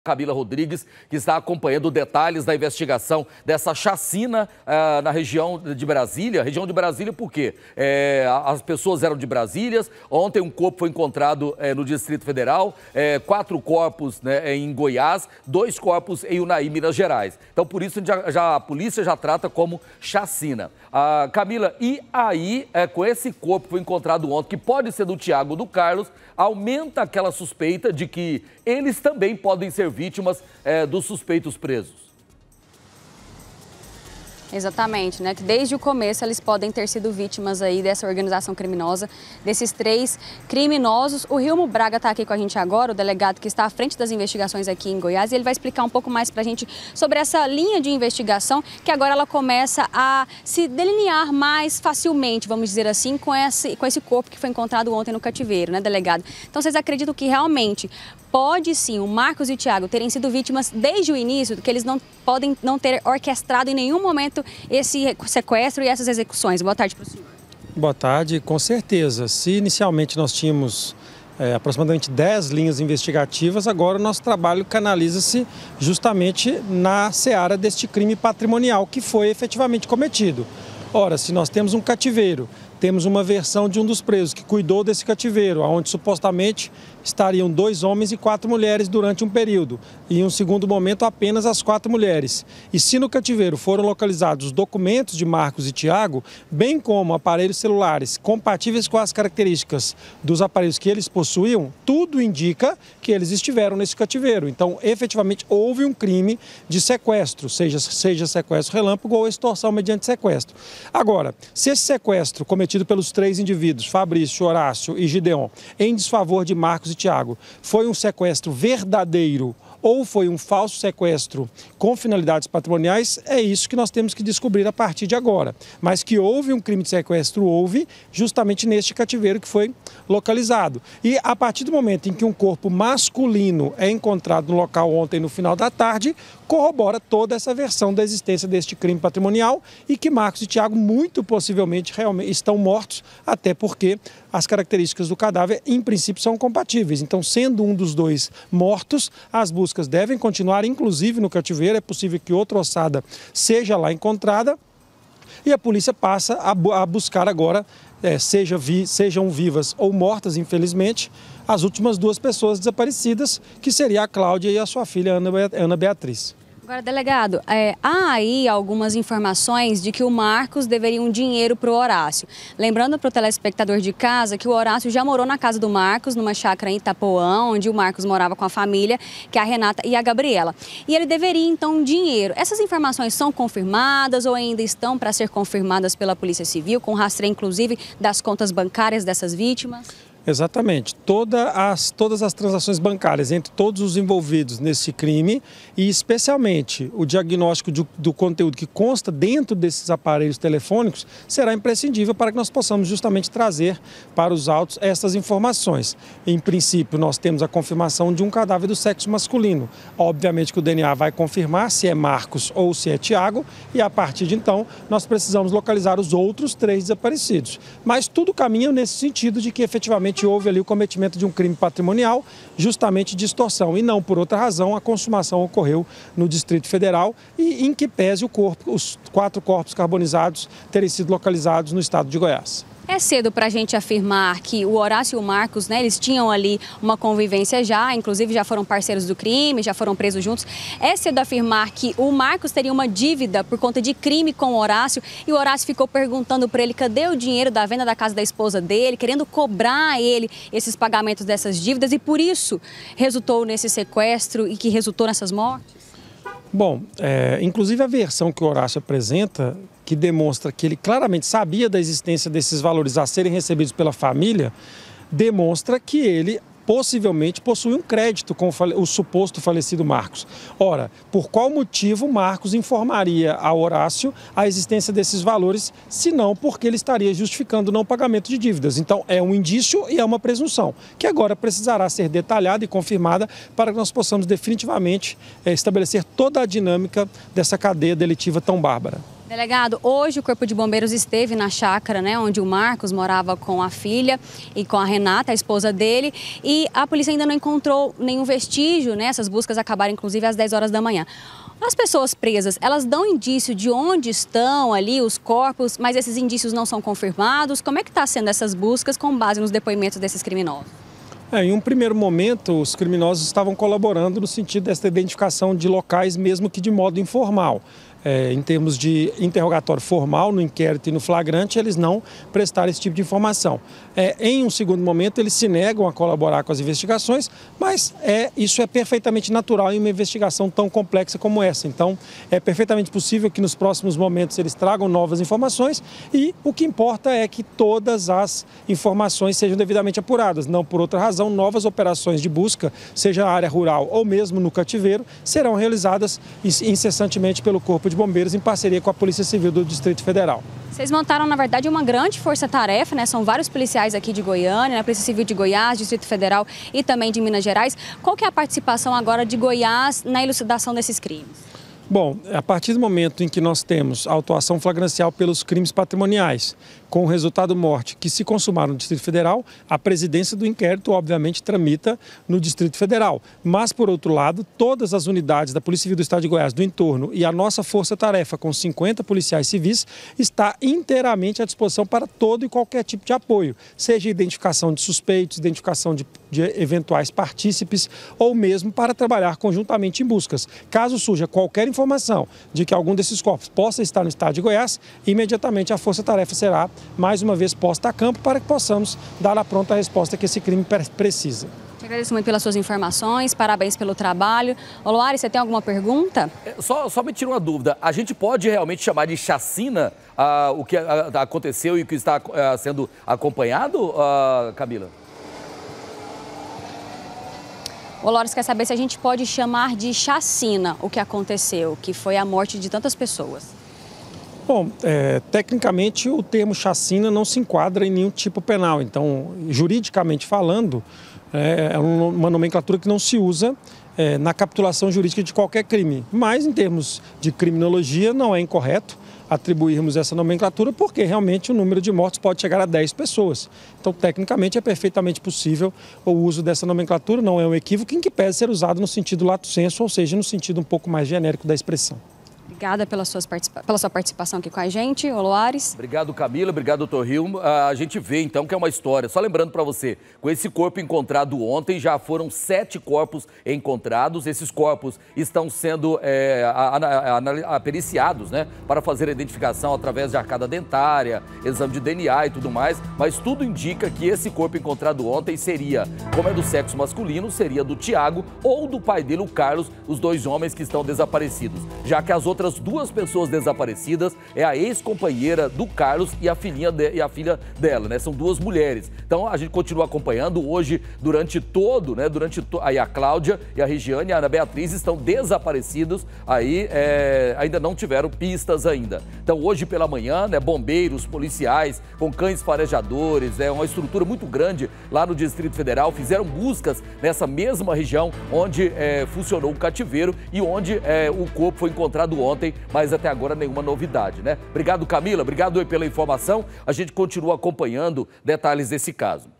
Camila Rodrigues, que está acompanhando detalhes da investigação dessa chacina na região de Brasília. Região de Brasília por quê? As pessoas eram de Brasília. Ontem um corpo foi encontrado no Distrito Federal, 4 corpos em Goiás, 2 corpos em Unaí, Minas Gerais. Então por isso a polícia já trata como chacina. Camila, e aí com esse corpo que foi encontrado ontem, que pode ser do Thiago ou do Carlos, aumenta aquela suspeita de que eles também podem ser vítimas dos suspeitos presos. Exatamente, né? Que desde o começo eles podem ter sido vítimas aí dessa organização criminosa, desses 3 criminosos. O Rilmo Braga está aqui com a gente agora, o delegado que está à frente das investigações aqui em Goiás, e ele vai explicar um pouco mais para a gente sobre essa linha de investigação que agora ela começa a se delinear mais facilmente, vamos dizer assim, com esse corpo que foi encontrado ontem no cativeiro, né, delegado? Então vocês acreditam que realmente pode sim o Marcos e o Thiago terem sido vítimas desde o início, que eles não podem não ter orquestrado em nenhum momento esse sequestro e essas execuções? Boa tarde para o senhor. Boa tarde, com certeza. Se inicialmente nós tínhamos aproximadamente 10 linhas investigativas, agora o nosso trabalho canaliza-se justamente na seara deste crime patrimonial que foi efetivamente cometido. Ora, se nós temos um cativeiro, temos uma versão de um dos presos que cuidou desse cativeiro, onde supostamente estariam 2 homens e 4 mulheres durante um período, e em um segundo momento apenas as 4 mulheres. E se no cativeiro foram localizados os documentos de Marcos e Thiago, bem como aparelhos celulares compatíveis com as características dos aparelhos que eles possuíam, tudo indica que eles estiveram nesse cativeiro. Então, efetivamente, houve um crime de sequestro, seja sequestro relâmpago ou extorsão mediante sequestro. Agora, se esse sequestro cometido pelos 3 indivíduos, Fabrício, Horácio e Gideon, em desfavor de Marcos e Thiago, foi um sequestro verdadeiro ou foi um falso sequestro com finalidades patrimoniais, é isso que nós temos que descobrir a partir de agora. Mas que houve um crime de sequestro, houve justamente neste cativeiro que foi localizado. E a partir do momento em que um corpo masculino é encontrado no local ontem no final da tarde, corrobora toda essa versão da existência deste crime patrimonial e que Marcos e Thiago muito possivelmente realmente estão mortos, até porque as características do cadáver em princípio são compatíveis. Então, sendo um dos 2 mortos, as buscas devem continuar, inclusive no cativeiro. É possível que outra ossada seja lá encontrada e a polícia passa a buscar agora, sejam vivas ou mortas, infelizmente, as últimas 2 pessoas desaparecidas, que seria a Cláudia e a sua filha Ana Beatriz. Agora, delegado, há aí algumas informações de que o Marcos deveria um dinheiro para o Horácio. Lembrando para o telespectador de casa que o Horácio já morou na casa do Marcos, numa chácara em Itapuã, onde o Marcos morava com a família, que é a Renata e a Gabriela. E ele deveria, então, um dinheiro. Essas informações são confirmadas ou ainda estão para ser confirmadas pela Polícia Civil, com rastreio, inclusive, das contas bancárias dessas vítimas? Exatamente. Todas as transações bancárias entre todos os envolvidos nesse crime e especialmente o diagnóstico do conteúdo que consta dentro desses aparelhos telefônicos será imprescindível para que nós possamos justamente trazer para os autos essas informações. Em princípio, nós temos a confirmação de um cadáver do sexo masculino. Obviamente que o DNA vai confirmar se é Marcos ou se é Thiago e a partir de então nós precisamos localizar os outros 3 desaparecidos. Mas tudo caminha nesse sentido de que efetivamente houve ali o cometimento de um crime patrimonial, justamente de extorsão, e não por outra razão a consumação ocorreu no Distrito Federal e em que pese os 4 corpos carbonizados terem sido localizados no estado de Goiás. É cedo para a gente afirmar que o Horácio e o Marcos, né, eles tinham ali uma convivência já, inclusive já foram parceiros do crime, já foram presos juntos. É cedo afirmar que o Marcos teria uma dívida por conta de crime com o Horácio e o Horácio ficou perguntando para ele cadê o dinheiro da venda da casa da esposa dele, querendo cobrar a ele esses pagamentos dessas dívidas e por isso resultou nesse sequestro e que resultou nessas mortes? Bom, inclusive a versão que o Horácio apresenta, que demonstra que ele claramente sabia da existência desses valores a serem recebidos pela família, demonstra que ele possivelmente possui um crédito com o suposto falecido Marcos. Ora, por qual motivo Marcos informaria ao Horácio a existência desses valores, se não porque ele estaria justificando o não pagamento de dívidas? Então, é um indício e é uma presunção, que agora precisará ser detalhada e confirmada para que nós possamos definitivamente estabelecer toda a dinâmica dessa cadeia delitiva tão bárbara. Delegado, hoje o Corpo de Bombeiros esteve na chácara, né, onde o Marcos morava com a filha e com a Renata, a esposa dele, e a polícia ainda não encontrou nenhum vestígio, né? Essas buscas acabaram inclusive às 10 horas da manhã. As pessoas presas, elas dão indício de onde estão ali os corpos, mas esses indícios não são confirmados. Como é que está sendo essas buscas com base nos depoimentos desses criminosos? Em um primeiro momento, os criminosos estavam colaborando no sentido dessa identificação de locais, mesmo que de modo informal. Em termos de interrogatório formal, no inquérito e no flagrante, eles não prestaram esse tipo de informação. Em um segundo momento, eles se negam a colaborar com as investigações, mas isso é perfeitamente natural em uma investigação tão complexa como essa. Então, é perfeitamente possível que nos próximos momentos eles tragam novas informações e o que importa é que todas as informações sejam devidamente apuradas. Não por outra razão, novas operações de busca, seja na área rural ou mesmo no cativeiro, serão realizadas incessantemente pelo Corpo de Bombeiros em parceria com a Polícia Civil do Distrito Federal. Vocês montaram, na verdade, uma grande força-tarefa, né? São vários policiais aqui de Goiânia, né? Polícia Civil de Goiás, Distrito Federal e também de Minas Gerais. Qual que é a participação agora de Goiás na elucidação desses crimes? Bom, a partir do momento em que nós temos a autuação flagrancial pelos crimes patrimoniais, com o resultado morte que se consumar no Distrito Federal, a presidência do inquérito, obviamente, tramita no Distrito Federal. Mas, por outro lado, todas as unidades da Polícia Civil do Estado de Goiás, do entorno, e a nossa força-tarefa, com 50 policiais civis, está inteiramente à disposição para todo e qualquer tipo de apoio, seja identificação de suspeitos, identificação de eventuais partícipes, ou mesmo para trabalhar conjuntamente em buscas. Caso surja qualquer informação de que algum desses corpos possa estar no Estado de Goiás, imediatamente a força-tarefa será mais uma vez posta a campo para que possamos dar a pronta resposta que esse crime precisa. Te agradeço muito pelas suas informações, parabéns pelo trabalho. Oloari, você tem alguma pergunta? Só me tira uma dúvida, a gente pode realmente chamar de chacina o que aconteceu e o que está sendo acompanhado, Camila? O Lores quer saber se a gente pode chamar de chacina o que aconteceu, que foi a morte de tantas pessoas. Bom, tecnicamente o termo chacina não se enquadra em nenhum tipo penal. Então, juridicamente falando, é uma nomenclatura que não se usa na capitulação jurídica de qualquer crime. Mas, em termos de criminologia, não é incorreto atribuirmos essa nomenclatura porque realmente o número de mortos pode chegar a 10 pessoas. Então, tecnicamente, é perfeitamente possível o uso dessa nomenclatura, não é um equívoco, em que pese ser usado no sentido lato sensu, ou seja, no sentido um pouco mais genérico da expressão. Obrigada pela sua participação aqui com a gente, Oloares. Obrigado, Camila. Obrigado, doutor Hilmo. A gente vê, então, que é uma história. Só lembrando para você, com esse corpo encontrado ontem, já foram 7 corpos encontrados. Esses corpos estão sendo periciados, né, para fazer a identificação através de arcada dentária, exame de DNA e tudo mais. Mas tudo indica que esse corpo encontrado ontem seria, como é do sexo masculino, seria do Tiago ou do pai dele, o Carlos, os 2 homens que estão desaparecidos. Já que as outras 2 pessoas desaparecidas é a ex-companheira do Carlos e a filha dela, né? São 2 mulheres. Então a gente continua acompanhando hoje durante todo, né? Aí a Cláudia e a Regiane e a Ana Beatriz estão desaparecidos. Aí ainda não tiveram pistas ainda. Então hoje pela manhã, né? Bombeiros, policiais, com cães farejadores, uma estrutura muito grande lá no Distrito Federal, fizeram buscas nessa mesma região onde funcionou o cativeiro e onde o corpo foi encontrado ontem, mas até agora nenhuma novidade, né? Obrigado, Camila, obrigado pela informação. A gente continua acompanhando detalhes desse caso.